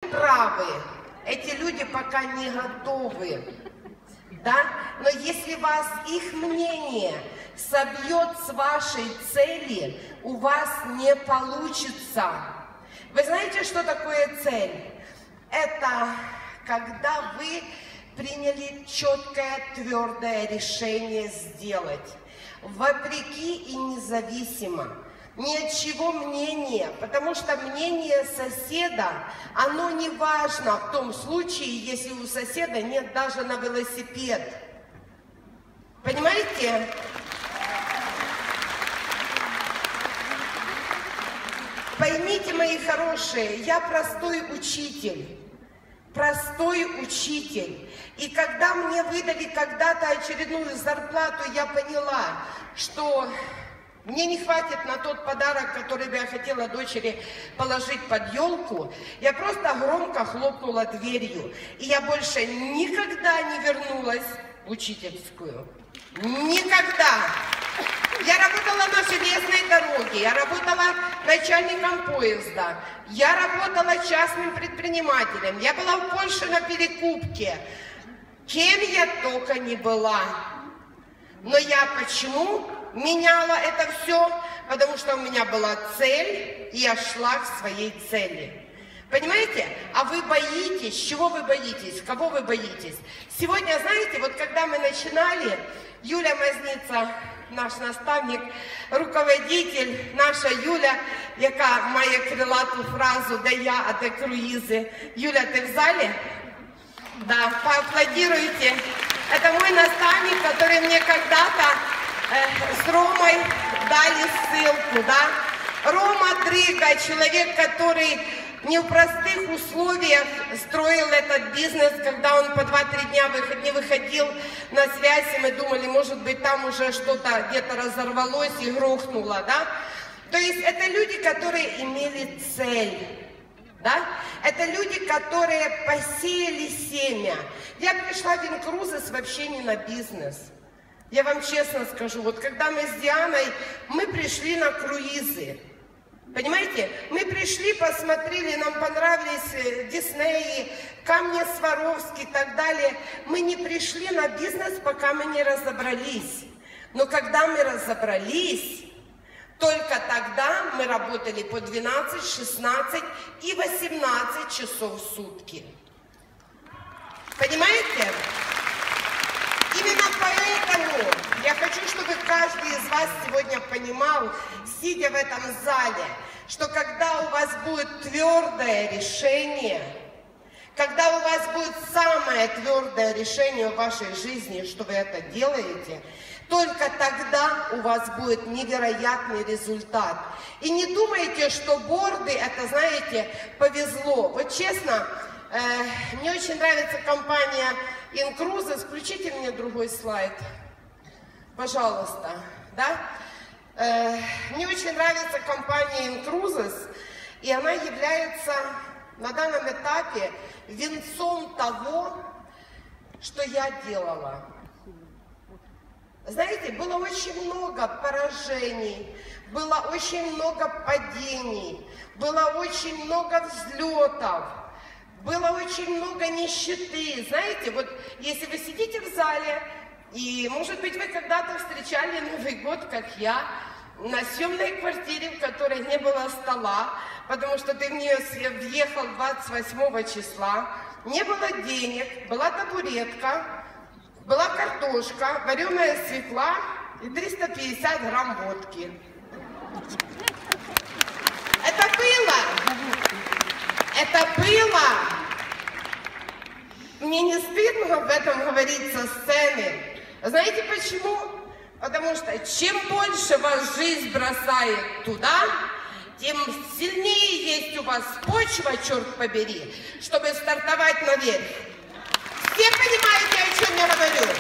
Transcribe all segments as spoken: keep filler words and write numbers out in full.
правы. Эти люди пока не готовы. Да? Но если вас их мнение собьет с вашей цели, у вас не получится. Вы знаете, что такое цель? Это когда вы приняли четкое, твердое решение сделать, вопреки и независимо, ни от чего мнения, потому что мнение соседа, оно не важно в том случае, если у соседа нет даже на велосипед. Понимаете? Поймите, мои хорошие, я простой учитель. Простой учитель. И когда мне выдали когда-то очередную зарплату, я поняла, что мне не хватит на тот подарок, который бы я хотела дочери положить под елку. Я просто громко хлопнула дверью. И я больше никогда не вернулась в учительскую. Никогда. Я работала на железной дороге, я работала начальником поезда, я работала частным предпринимателем, я была в Польше на перекупке. Кем я только не была. Но я почему меняла это все? Потому что у меня была цель, и я шла к своей цели. Понимаете? А вы боитесь. Чего вы боитесь? Кого вы боитесь? Сегодня, знаете, вот когда мы начинали, Юля Мазница, наш наставник, руководитель, наша Юля, яка має крилату фразу «Да я, а де круїзи». Юля, ты в зале? Да, поаплодируйте. Это мой наставник, который мне когда-то э, с Ромой дали ссылку, да. Рома Дрыга, человек, который не в простых условиях строил этот бизнес, когда он по два-три дня не выходил на связь, и мы думали, может быть, там уже что-то где-то разорвалось и грохнуло, да? То есть это люди, которые имели цель, да? Это люди, которые посеяли семя. Я пришла в Инкрузес вообще не на бизнес. Я вам честно скажу, вот когда мы с Дианой, мы пришли на круизы. Понимаете, мы пришли, посмотрели, нам понравились Диснеи, Камни Сваровски и так далее. Мы не пришли на бизнес, пока мы не разобрались. Но когда мы разобрались, только тогда мы работали по двенадцать, шестнадцать и восемнадцать часов в сутки. Понимаете? Именно поэтому я хочу, чтобы каждый из вас сегодня понимал, сидя в этом зале, что когда у вас будет твердое решение, когда у вас будет самое твердое решение в вашей жизни, что вы это делаете, только тогда у вас будет невероятный результат. И не думайте, что борды, это, знаете, повезло. Вот честно, э, мне очень нравится компания Инкрузес. Включите мне другой слайд, пожалуйста. Да? Э, мне очень нравится компания Инкрузес, и она является на данном этапе венцом того, что я делала. Знаете, было очень много поражений, было очень много падений, было очень много взлетов, было очень много нищеты. Знаете, вот если вы сидите в зале, и, может быть, вы когда-то встречали Новый год, как я, на съемной квартире, в которой не было стола, потому что ты в нее въехал двадцать восьмого числа, не было денег, была табуретка, была картошка, вареная свекла и триста пятьдесят грамм водки. Это было! Это было! Мне не стыдно об этом говорить со сцены. Знаете почему? Потому что чем больше вас жизнь бросает туда, тем сильнее есть у вас почва, черт побери, чтобы стартовать наверх. Все понимаете, о чем я говорю?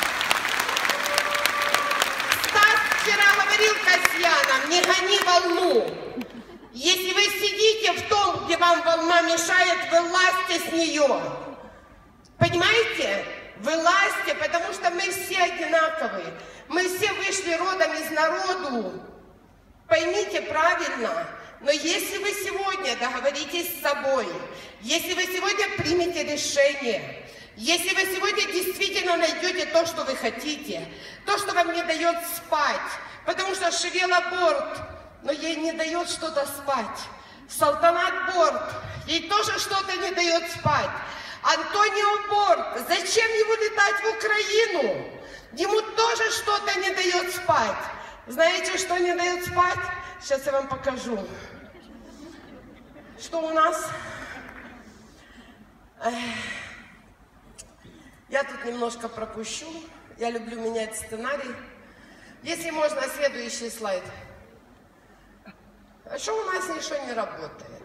Стас вчера говорил Касьянам, не гони волну. Если вы сидите в том, где вам волна мешает, вылазьте с нее. Понимаете? Вылазьте, потому что мы все одинаковые. Мы все вышли родом из народу. Поймите правильно, Но если вы сегодня договоритесь с собой, если вы сегодня примете решение, если вы сегодня действительно найдете то, что вы хотите, то, что вам не дает спать, потому что Шевела Борт, но ей не дает что-то спать. Салтанат Борт, ей тоже что-то не дает спать. Антонио Борт, зачем ему летать в Украину? Ему тоже что-то не дает спать. Знаете, что не дает спать? Сейчас я вам покажу. Что у нас? Я тут немножко пропущу. Я люблю менять сценарий. Если можно, следующий слайд. А что у нас ничего не работает?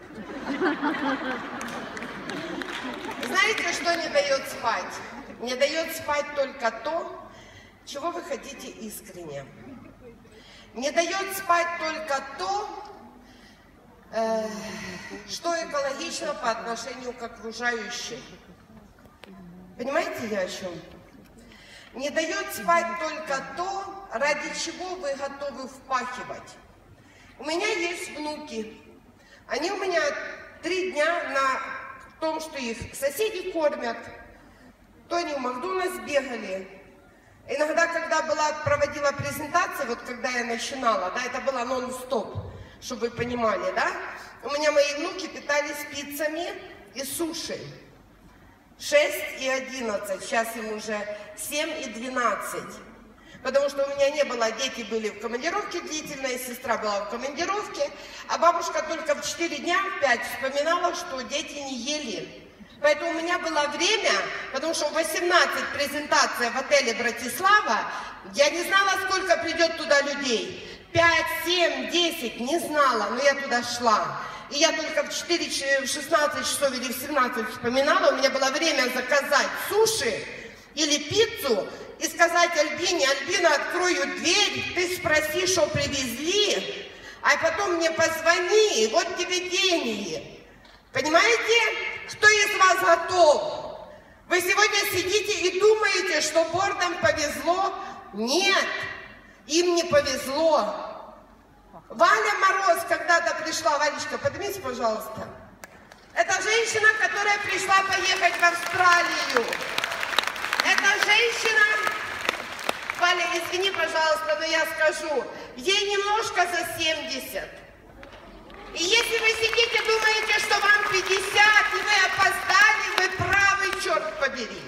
Знаете, что не дает спать? Не дает спать только то, чего вы хотите искренне. Не дает спать только то, э, что экологично по отношению к окружающим. Понимаете, я о чем? Не дает спать только то, ради чего вы готовы впахивать. У меня есть внуки. Они у меня три дня на том, что их соседи кормят. То они в Макдональдс бегали. Иногда, когда была, проводила презентация, вот когда я начинала, да, это было нон-стоп, чтобы вы понимали, да, у меня мои внуки питались пиццами и суши. шесть и одиннадцать, сейчас им уже семь и двенадцать. Потому что у меня не было, дети были в командировке длительной, сестра была в командировке, а бабушка только в четыре дня, в пять вспоминала, что дети не ели. Поэтому у меня было время, потому что в восемнадцать презентация в отеле «Братислава», я не знала, сколько придет туда людей. пять, семь, десять, не знала, но я туда шла. И я только в четыре, в шестнадцать часов или в семнадцать вспоминала, у меня было время заказать суши или пиццу и сказать Альбине: Альбина, открою дверь, ты спроси, что привезли, а потом мне позвони, вот тебе деньги. Понимаете? Кто из вас готов? Вы сегодня сидите и думаете, что бордам повезло? Нет, им не повезло. Валя Мороз когда-то пришла, Валечка, поднимись, пожалуйста. Это женщина, которая пришла поехать в Австралию. Эта женщина, Валя, извини, пожалуйста, но я скажу, ей немножко за семьдесят. И если вы сидите, думаете, что вам пятьдесят, и вы опоздали, вы правы, черт побери.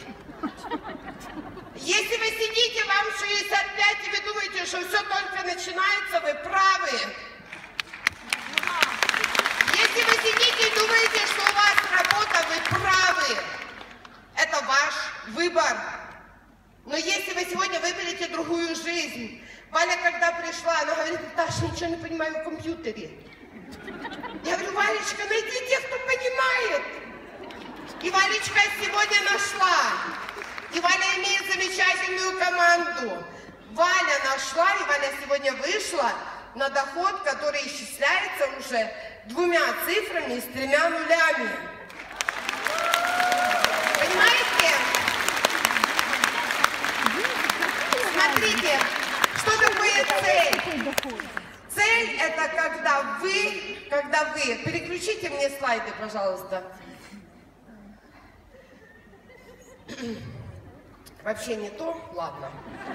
Если вы сидите, вам шестьдесят пять, и вы думаете, что все только начинается, вы правы. Если вы сидите и думаете, что у вас работа, вы правы. Это ваш выбор. Но если вы сегодня выберете другую жизнь, Валя, когда пришла, она говорит: Наташа, ничего не понимаю в компьютере. Я говорю: Валечка, найди тех, кто понимает. И Валечка сегодня нашла. И Валя имеет замечательную команду. Валя нашла, и Валя сегодня вышла на доход, который исчисляется уже двумя цифрами с тремя нулями. Понимаете? Смотрите, что такое цель? Цель — это когда вы, когда вы, переключите мне слайды, пожалуйста. Вообще не то? Ладно.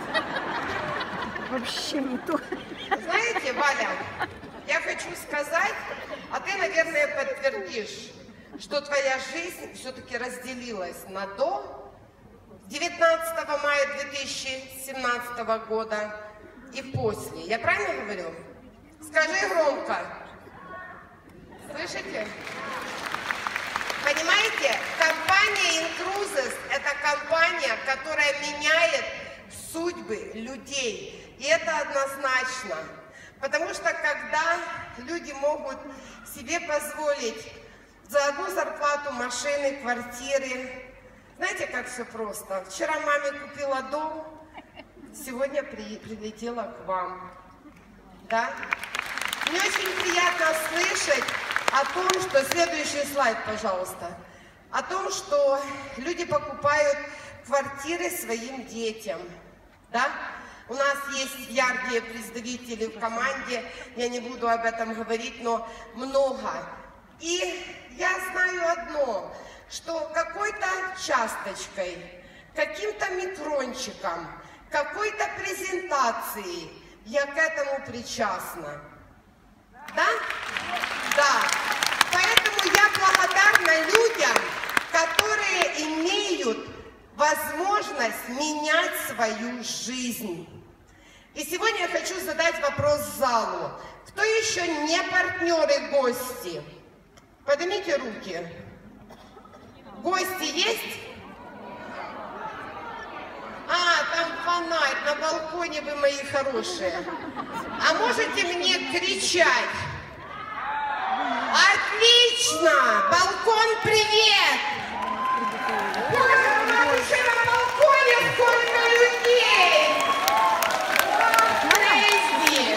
Вообще не то. Знаете, Валя, я хочу сказать, а ты, наверное, подтвердишь, что твоя жизнь все-таки разделилась на до девятнадцатого мая две тысячи семнадцатого года и после. Я правильно говорю? Скажи громко. Слышите? Понимаете, компания Incruises – это компания, которая меняет судьбы людей. И это однозначно. Потому что когда люди могут себе позволить за одну зарплату машины, квартиры, знаете, как все просто. Вчера маме купила дом, сегодня при, прилетела к вам. Да? Мне очень приятно слышать о том, что... Следующий слайд, пожалуйста. О том, что люди покупают квартиры своим детям. Да? У нас есть яркие представители в команде, я не буду об этом говорить, но много. И я знаю одно, что какой-то часточкой, каким-то микрончиком, какой-то презентацией я к этому причастна. Да? Да. Поэтому я благодарна людям, которые имеют возможность менять свою жизнь. И сегодня я хочу задать вопрос залу. Кто еще не партнеры, гости? Поднимите руки. Гости есть? А, там фонарь, на балконе вы мои хорошие. А можете мне кричать? Отлично! Балкон, привет! Боже, у нас еще на балконе сколько людей! Крейзи!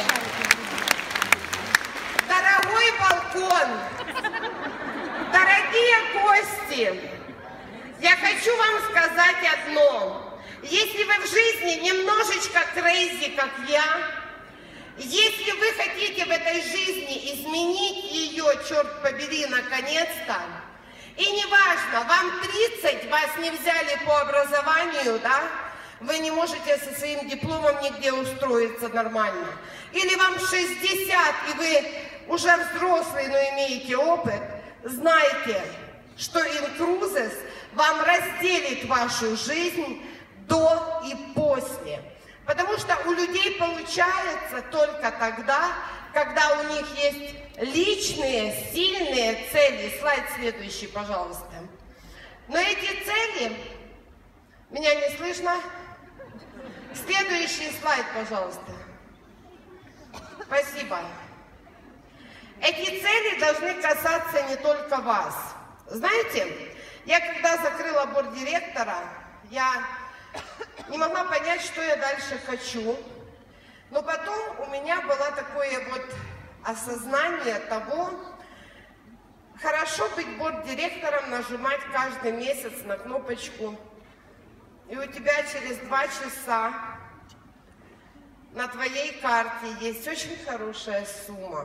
Дорогой балкон! Дорогие гости! Я хочу вам сказать одно. Если вы в жизни немножечко крейзи, как я, если вы хотите в этой жизни изменить ее, черт побери, наконец-то, и неважно, вам тридцать, вас не взяли по образованию, да, вы не можете со своим дипломом нигде устроиться нормально, или вам шестьдесят, и вы уже взрослый, но имеете опыт, знайте, что Incruises вам разделит вашу жизнь до и после. Потому что у людей получается только тогда, когда у них есть личные, сильные цели. Слайд следующий, пожалуйста. Но эти цели... Меня не слышно? Следующий слайд, пожалуйста. Спасибо. Эти цели должны касаться не только вас. Знаете, я когда закрыла борд-директора, я не могла понять, что я дальше хочу. Но потом у меня было такое вот осознание того, хорошо быть борд-директором, нажимать каждый месяц на кнопочку, и у тебя через два часа на твоей карте есть очень хорошая сумма.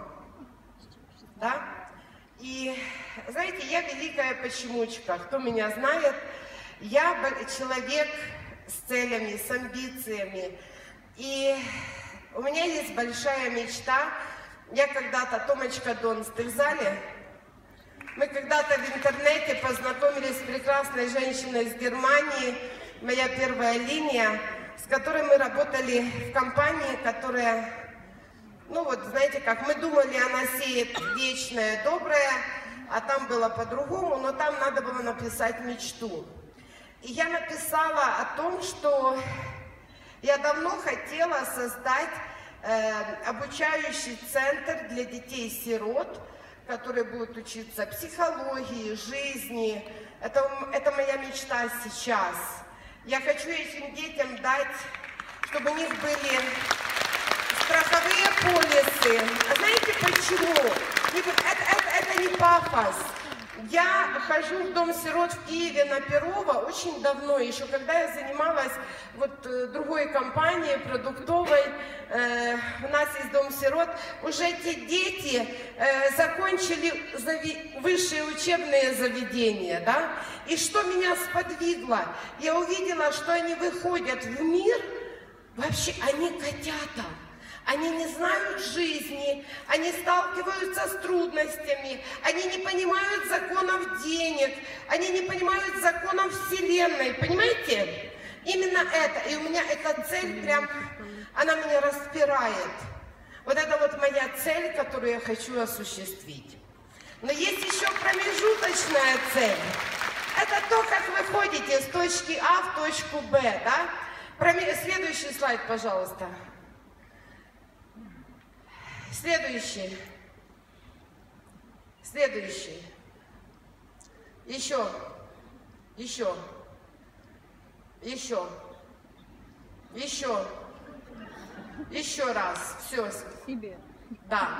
Да? И, знаете, я великая почемучка. Кто меня знает, я человек с целями, с амбициями. И у меня есть большая мечта. Я когда-то, Томочка Донс, ты в зале? Мы когда-то в интернете познакомились с прекрасной женщиной из Германии, моя первая линия, с которой мы работали в компании, которая, ну вот, знаете как, мы думали, она сеет вечное, доброе, а там было по-другому, но там надо было написать мечту. И я написала о том, что я давно хотела создать э, обучающий центр для детей-сирот, которые будут учиться психологии, жизни. Это, это моя мечта сейчас. Я хочу этим детям дать, чтобы у них были страховые полисы. А знаете почему? Это, это, это не пафос. Я хожу в дом сирот в Киеве на Перова очень давно, еще когда я занималась вот другой компанией продуктовой, э, у нас есть дом сирот, уже эти дети э, закончили зави... высшие учебные заведения, да, и что меня сподвигло, я увидела, что они выходят в мир, вообще они котята. Они не знают жизни, они сталкиваются с трудностями, они не понимают законов денег, они не понимают законов Вселенной, понимаете? Именно это, и у меня эта цель прям, она меня распирает. Вот это вот моя цель, которую я хочу осуществить. Но есть еще промежуточная цель. Это то, как вы ходите с точки А в точку Б, да? Следующий слайд, пожалуйста. Следующий. Следующий. Еще. Еще. Еще. Еще. Еще раз. Все. Себе. Да.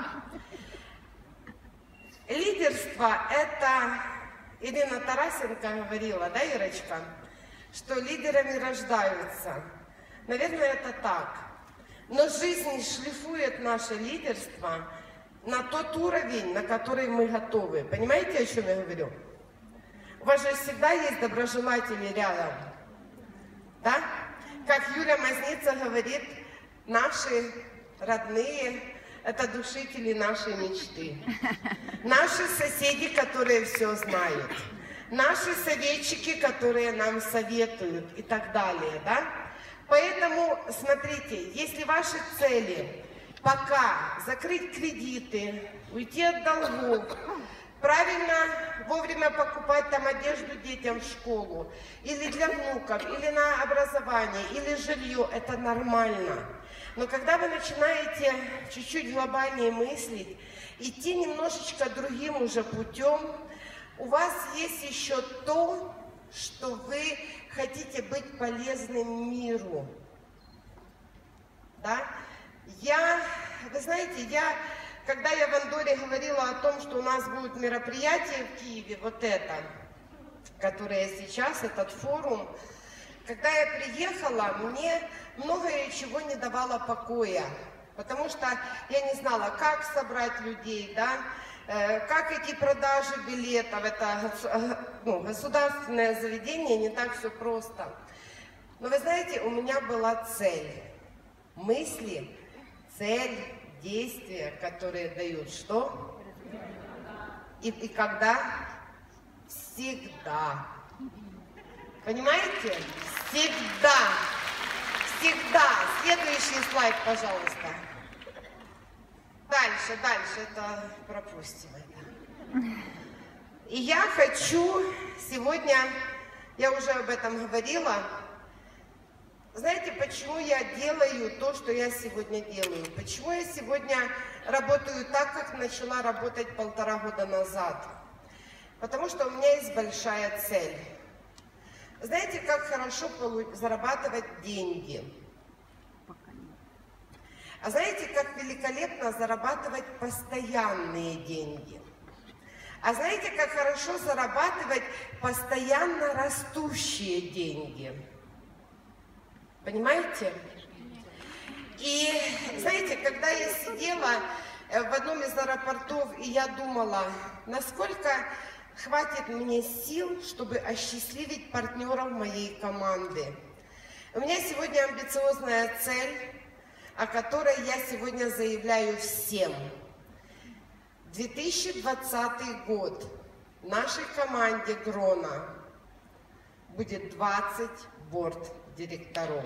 Лидерство – это, Ирина Тарасенко говорила, да, Ирочка, что лидерами рождаются. Наверное, это так. Но жизнь шлифует наше лидерство на тот уровень, на который мы готовы. Понимаете, о чем я говорю? У вас же всегда есть доброжелатели рядом. Да? Как Юля Мазница говорит, наши родные – это душители нашей мечты. Наши соседи, которые все знают. Наши советчики, которые нам советуют и так далее. Да? Поэтому, смотрите, если ваши цели пока закрыть кредиты, уйти от долгов, правильно вовремя покупать там одежду детям в школу, или для внуков, или на образование, или жилье, это нормально. Но когда вы начинаете чуть-чуть глобальнее мыслить, идти немножечко другим уже путем, у вас есть еще то, что вы хотите быть полезным миру. Да? Я, вы знаете, я, когда я в Андоре говорила о том, что у нас будет мероприятие в Киеве, вот это, которое сейчас, этот форум, когда я приехала, мне многое чего не давало покоя, потому что я не знала, как собрать людей, да, как эти продажи билетов, это ну, государственное заведение, не так все просто. Но вы знаете, у меня была цель, мысли, цель, действия, которые дают что? И, и когда? Всегда. Понимаете? Всегда. Всегда. Следующий слайд, пожалуйста. Дальше, дальше, это пропустим это. И я хочу сегодня, я уже об этом говорила, знаете, почему я делаю то, что я сегодня делаю? Почему я сегодня работаю так, как начала работать полтора года назад? Потому что у меня есть большая цель. Знаете, как хорошо зарабатывать деньги? А знаете, как великолепно зарабатывать постоянные деньги? А знаете, как хорошо зарабатывать постоянно растущие деньги? Понимаете? И знаете, когда я сидела в одном из аэропортов, и я думала, насколько хватит мне сил, чтобы осчастливить партнеров моей команды. У меня сегодня амбициозная цель, о которой я сегодня заявляю всем. две тысячи двадцатый год нашей команде Грона будет двадцать борт-директоров.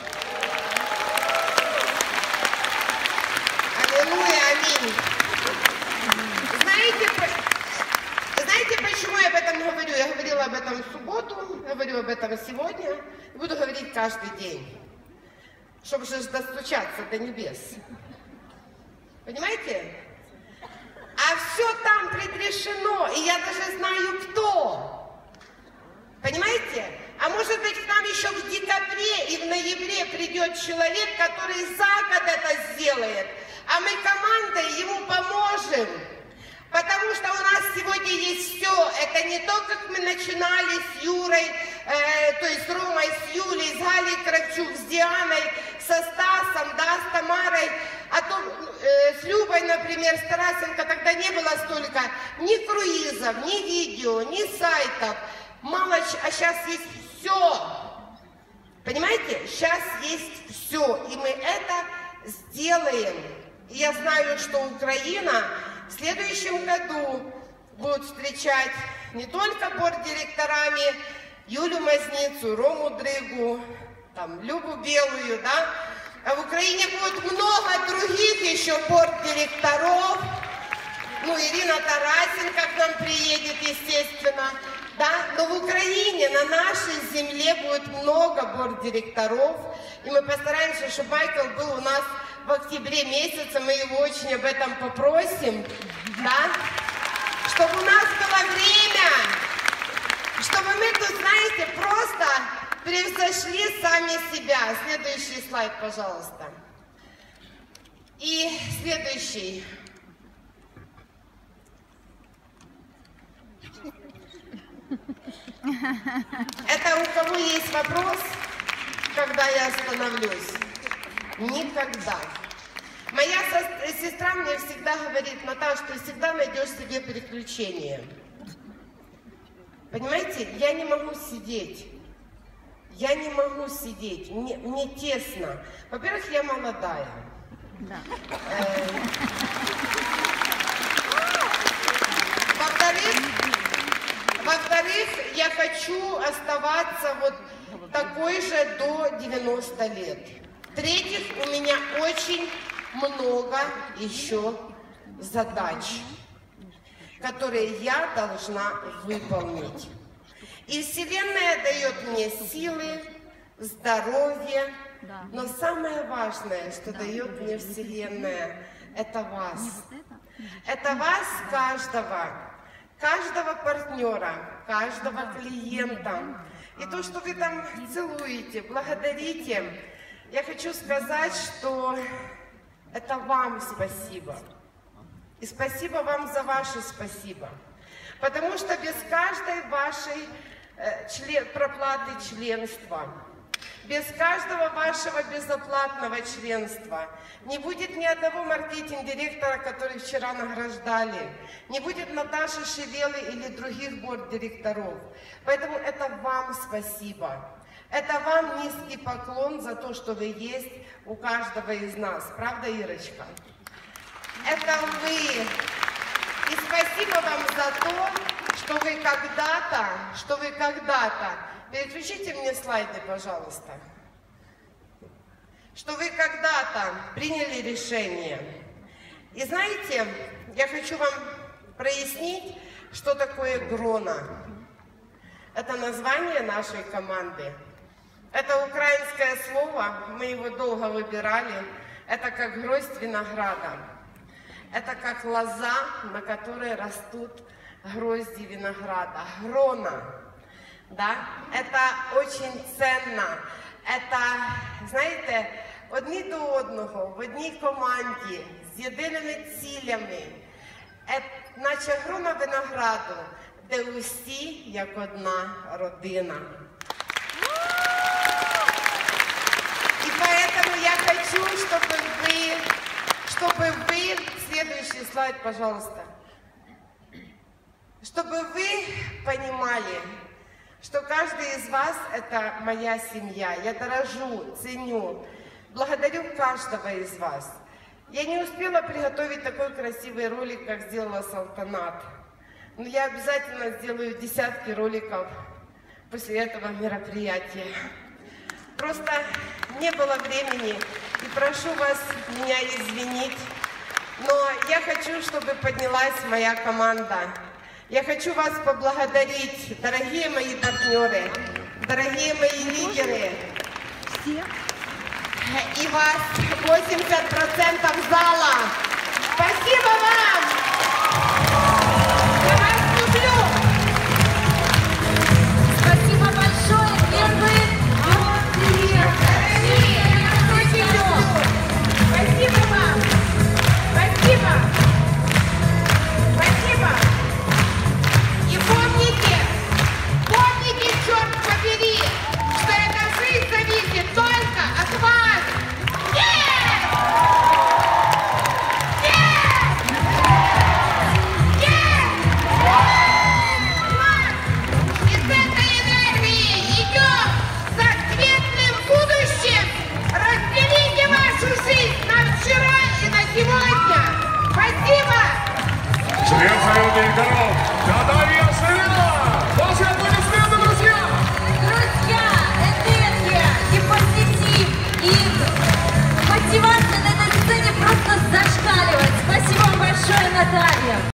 Аллилуйя, аминь. Знаете, знаете, почему я об этом говорю? Я говорила об этом в субботу, говорю об этом сегодня и буду говорить каждый день, чтобы же достучаться до небес. Понимаете? А все там предрешено, и я даже знаю, кто. Понимаете? А может быть, к нам еще в декабре и в ноябре придет человек, который за год это сделает, а мы командой ему поможем. Потому что у нас сегодня есть все. Это не то, как мы начинали с Юрой, э, то есть с Ромой, с Юлей, с Галей Кравчук, с Дианой, со Стасом, да, с Тамарой, а то э, с Любой, например, с Тарасенко, тогда не было столько ни круизов, ни видео, ни сайтов. Мало, а сейчас есть все. Понимаете? Сейчас есть все. И мы это сделаем. И я знаю, что Украина в следующем году будет встречать не только борт-директорами Юлю Мазницу, Рому Дрыгу, там, Любу Белую, да, а в Украине будет много других еще борт-директоров. Ну, Ирина Тарасенко к нам приедет, естественно, да, но в Украине, на нашей земле будет много борт-директоров, и мы постараемся, чтобы Майкл был у нас в октябре месяце, мы его очень об этом попросим, да, чтобы у нас было время, чтобы мы тут, знаете, просто превзошли сами себя. Следующий слайд, пожалуйста. И следующий. Это у кого есть вопрос, когда я остановлюсь? Никогда. Моя сестра мне всегда говорит: Наташа, ты всегда найдешь себе приключения. Понимаете, я не могу сидеть. Я не могу сидеть. Мне, мне тесно. Во-первых, я молодая. Да. Э, Во-вторых, во-вторых, я хочу оставаться вот такой же до девяноста лет. В-третьих, у меня очень много еще задач, которые я должна выполнить. И Вселенная дает мне силы, здоровье, но самое важное, что дает мне Вселенная, это вас. Это вас, каждого, каждого партнера, каждого клиента. И то, что вы там целуете, благодарите, я хочу сказать, что это вам спасибо. И спасибо вам за ваше спасибо. Потому что без каждой вашей э, член, проплаты членства, без каждого вашего безоплатного членства не будет ни одного маркетинг-директора, который вчера награждали, не будет Наташи Шевелы или других борд-директоров. Поэтому это вам спасибо. Это вам низкий поклон за то, что вы есть у каждого из нас. Правда, Ирочка? Это вы. И спасибо вам за то, что вы когда-то, что вы когда-то, переключите мне слайды, пожалуйста, что вы когда-то приняли решение. И знаете, я хочу вам прояснить, что такое Грона. Это название нашей команды. Это украинское слово, мы его долго выбирали. Это как гроздь винограда. Это как лоза, на которой растут грозди винограда. Грона. Да? Это очень ценно. Это, знаєте, одні до одного, в одній команді, з єдиними цілями. Е, наче грона винограду, де усі як одна родина. И поэтому я хочу, чтобы вы, чтобы вы, следующий слайд, пожалуйста, чтобы вы понимали, что каждый из вас – это моя семья. Я дорожу, ценю, благодарю каждого из вас. Я не успела приготовить такой красивый ролик, как сделала Салтанат. Но я обязательно сделаю десятки роликов после этого мероприятия. Просто не было времени, и прошу вас меня извинить, но я хочу, чтобы поднялась моя команда. Я хочу вас поблагодарить, дорогие мои партнеры, дорогие мои лидеры. И вас восемьдесят процентов зала. Спасибо вам!